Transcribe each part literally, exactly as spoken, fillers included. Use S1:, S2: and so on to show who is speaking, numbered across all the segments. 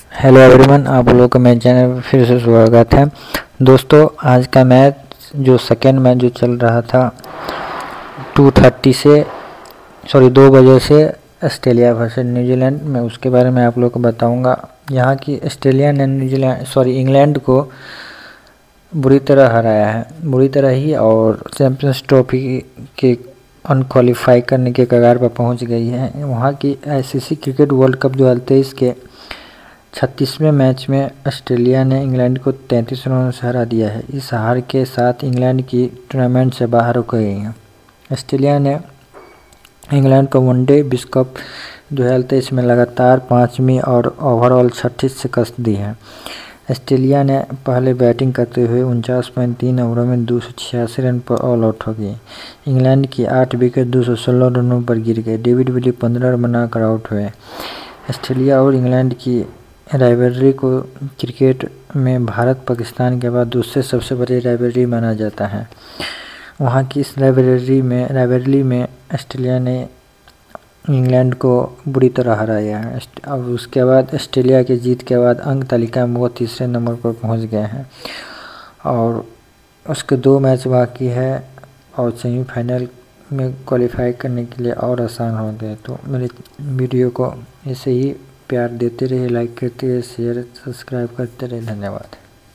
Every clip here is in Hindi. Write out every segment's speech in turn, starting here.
S1: हेलो एवरीवन, आप लोगों का मेरे चैनल पर फिर से स्वागत है। दोस्तों, आज का मैच जो सेकेंड मैच जो चल रहा था टू थर्टी से सॉरी दो बजे से ऑस्ट्रेलिया वर्सेस न्यूजीलैंड में, उसके बारे में आप लोगों को बताऊंगा। यहाँ की ऑस्ट्रेलिया ने न्यूजीलैंड सॉरी इंग्लैंड को बुरी तरह हराया है, बुरी तरह ही, और चैम्पियंस ट्रॉफी के अनक्वालीफाई करने के कगार पर पहुँच गई है। वहाँ की आईसीसी क्रिकेट वर्ल्ड कप दो हज़ार तेईस के छत्तीसवें मैच में ऑस्ट्रेलिया ने इंग्लैंड को तैंतीस रनों से हरा दिया है। इस हार के साथ इंग्लैंड की टूर्नामेंट से बाहर हो गई है। ऑस्ट्रेलिया ने इंग्लैंड को वनडे विश्व कप दो हज़ार तेईस में लगातार पाँचवीं और ओवरऑल छठी शिकस्त दी है। ऑस्ट्रेलिया ने पहले बैटिंग करते हुए उनचास पॉइंट तीन ओवरों में दो सौ छियासी रन पर ऑल आउट हो गई। इंग्लैंड की आठ विकेट दो सौ सोलह रनों पर गिर गए। डेविड विली पंद्रह रन बनाकर आउट हुए। ऑस्ट्रेलिया और इंग्लैंड की राइवलरी को क्रिकेट में भारत पाकिस्तान के बाद दूसरे सबसे बड़ी राइवलरी माना जाता है। वहाँ की इस राइवलरी में राइवलरी में ऑस्ट्रेलिया ने इंग्लैंड को बुरी तरह हराया है। अब उसके बाद ऑस्ट्रेलिया के जीत के बाद अंक तालिका में वो तीसरे नंबर पर पहुँच गए हैं और उसके दो मैच बाकी है और सेमीफाइनल में क्वालिफाई करने के लिए और आसान हो गए। तो मेरे वीडियो को ऐसे ही प्यार देते रहिए, लाइक करते रहिए, शेयर सब्सक्राइब करते रहिए। धन्यवाद।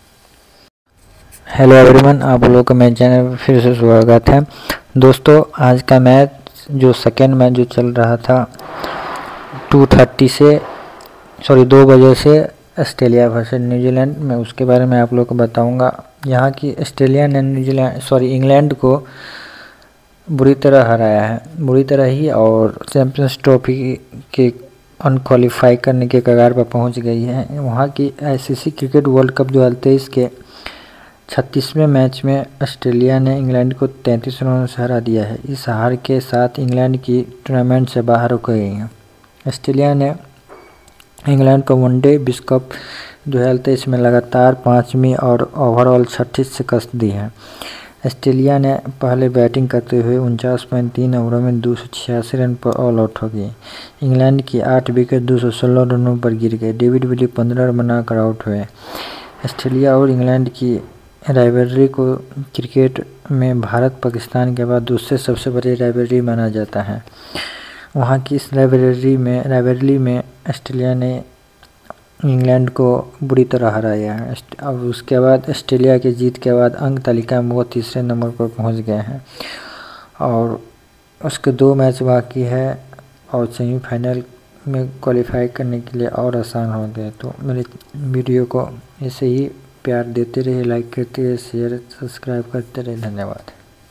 S1: हेलो एवरीवन, आप लोगों का मेरे चैनल पर फिर से स्वागत है। दोस्तों, आज का मैच जो सेकेंड मैच जो चल रहा था टू थर्टी से सॉरी दो बजे से ऑस्ट्रेलिया वर्सेस न्यूजीलैंड में, उसके बारे में आप लोगों को बताऊंगा। यहाँ की ऑस्ट्रेलिया ने न्यूजीलैंड सॉरी इंग्लैंड को बुरी तरह हराया है, बुरी तरह ही, और चैम्पियंस ट्रॉफी के अनक्वालीफाई करने के कगार पर पहुंच गई है। वहाँ की आईसीसी क्रिकेट वर्ल्ड कप दो हज़ार तेईस के छत्तीसवें मैच में ऑस्ट्रेलिया ने इंग्लैंड को तैंतीस रनों से हरा दिया है। इस हार के साथ इंग्लैंड की टूर्नामेंट से बाहर हो गई है। ऑस्ट्रेलिया ने इंग्लैंड को वनडे विश्व कप दो हज़ार तेईस में लगातार पाँचवीं और ओवरऑल छठी शिकस्त दी है। ऑस्ट्रेलिया ने पहले बैटिंग करते हुए उनचास पॉइंट तीन ओवरों में दो सौ छियासी रन पर ऑल आउट हो गई। इंग्लैंड की आठ विकेट दो सौ सोलह रनों पर गिर गए। डेविड विली पंद्रह रन बनाकर आउट हुए। ऑस्ट्रेलिया और इंग्लैंड की राइवलरी को क्रिकेट में भारत पाकिस्तान के बाद दूसरे सबसे बड़ी राइवलरी माना जाता है। वहाँ की इस राइवलरी में राइवलरी में ऑस्ट्रेलिया ने इंग्लैंड को बुरी तरह हराया है। अब उसके बाद ऑस्ट्रेलिया के जीत के बाद अंक तालिका में वो तीसरे नंबर पर पहुंच गए हैं और उसके दो मैच बाकी है और सेमीफाइनल में क्वालिफाई करने के लिए और आसान हो गए। तो मेरे वीडियो को ऐसे ही प्यार देते रहिए, लाइक करते रहिए, शेयर सब्सक्राइब करते रहिए। धन्यवाद।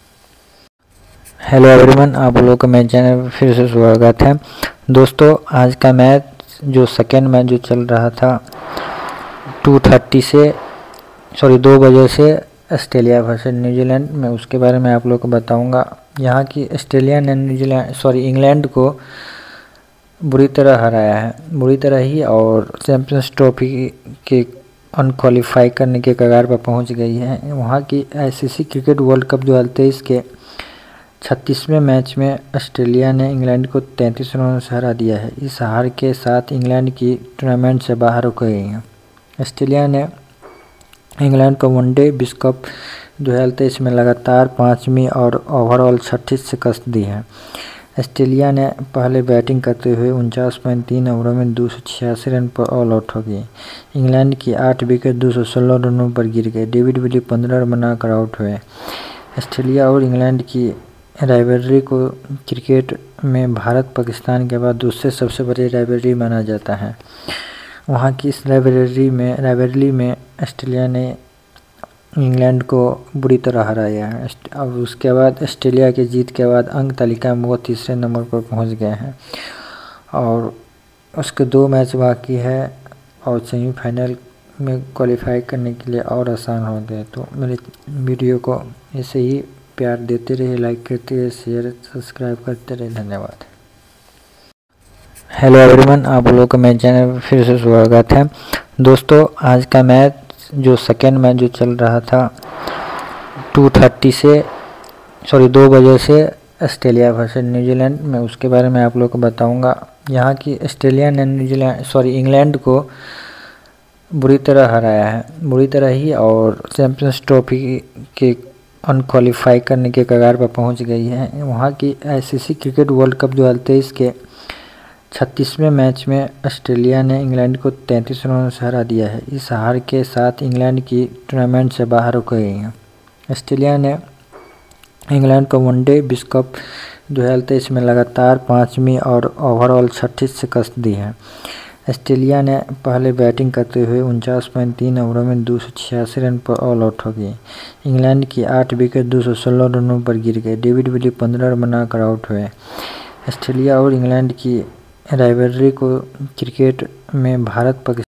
S1: हेलो एवरीवन, आप लोगों का मेरे चैनल पर फिर से स्वागत है। दोस्तों, आज का मैच जो सेकेंड मैच जो चल रहा था टू थर्टी से सॉरी दो बजे से ऑस्ट्रेलिया वर्सेस न्यूजीलैंड में, उसके बारे में आप लोगों को बताऊंगा। यहाँ की ऑस्ट्रेलिया ने न्यूजीलैंड सॉरी इंग्लैंड को बुरी तरह हराया है, बुरी तरह ही, और चैम्पियंस ट्रॉफी के अनक्वालीफाई करने के कगार पर पहुँच गई है। वहाँ की आईसीसी क्रिकेट वर्ल्ड कप दो हज़ार तेईस के छत्तीसवें मैच में ऑस्ट्रेलिया ने इंग्लैंड को तैंतीस रनों से हरा दिया है। इस हार के साथ इंग्लैंड की टूर्नामेंट से बाहर हो गई है। ऑस्ट्रेलिया ने इंग्लैंड को वनडे विश्व कप दो हज़ार तेईस में लगातार पाँचवीं और ओवरऑल छठी शिकस्त दी है। ऑस्ट्रेलिया ने पहले बैटिंग करते हुए उनचास पॉइंट तीन ओवरों में दो सौ छियासी रन पर ऑल आउट हो गई। इंग्लैंड की आठ विकेट दो सौ सोलह रनों पर गिर गए। डेविड विली पंद्रह रन बनाकर आउट हुए। ऑस्ट्रेलिया और इंग्लैंड की राइवलरी को क्रिकेट में भारत पाकिस्तान के बाद दूसरे सबसे बड़ी राइवलरी माना जाता है। वहाँ की इस राइवलरी में राइवलरी में ऑस्ट्रेलिया ने इंग्लैंड को बुरी तरह हराया है। अब उसके बाद ऑस्ट्रेलिया के जीत के बाद अंक तालिका में वो तीसरे नंबर पर पहुँच गए हैं और उसके दो मैच बाकी है और सेमीफाइनल में क्वालिफाई करने के लिए और आसान हो गए। तो मेरे वीडियो को ऐसे ही प्यार देते रहिए, लाइक करते रहिए, शेयर सब्सक्राइब करते रहिए। धन्यवाद। हेलो एवरीवन, आप लोगों का मेरे चैनल पर फिर से स्वागत है। दोस्तों, आज का मैच जो सेकेंड मैच जो चल रहा था टू थर्टी से सॉरी दो बजे से ऑस्ट्रेलिया वर्सेस न्यूजीलैंड में, उसके बारे में आप लोगों को बताऊंगा। यहाँ की ऑस्ट्रेलिया ने न्यूजीलैंड सॉरी इंग्लैंड को बुरी तरह हराया है, बुरी तरह ही, और चैंपियंस ट्रॉफी के अनक्वालीफाई करने के कगार पर पहुंच गई है। वहां की आईसीसी क्रिकेट वर्ल्ड कप दो हज़ार तेईस के छत्तीसवें मैच में ऑस्ट्रेलिया ने इंग्लैंड को तैंतीस रनों से हरा दिया है। इस हार के साथ इंग्लैंड की टूर्नामेंट से बाहर हो गई है। ऑस्ट्रेलिया ने इंग्लैंड को वनडे विश्व कप दो हज़ार तेईस में लगातार पाँचवीं और ओवरऑल छठी शिकस्त दी है। ऑस्ट्रेलिया ने पहले बैटिंग करते हुए उनचास पॉइंट तीन ओवरों में दो सौ छियासी रन पर ऑल आउट हो गई। इंग्लैंड की आठ विकेट दो सौ सोलह रनों पर गिर गए। डेविड विली पंद्रह रन बनाकर आउट हुए। ऑस्ट्रेलिया और इंग्लैंड की राइवलरी को क्रिकेट में भारत पाकिस्तान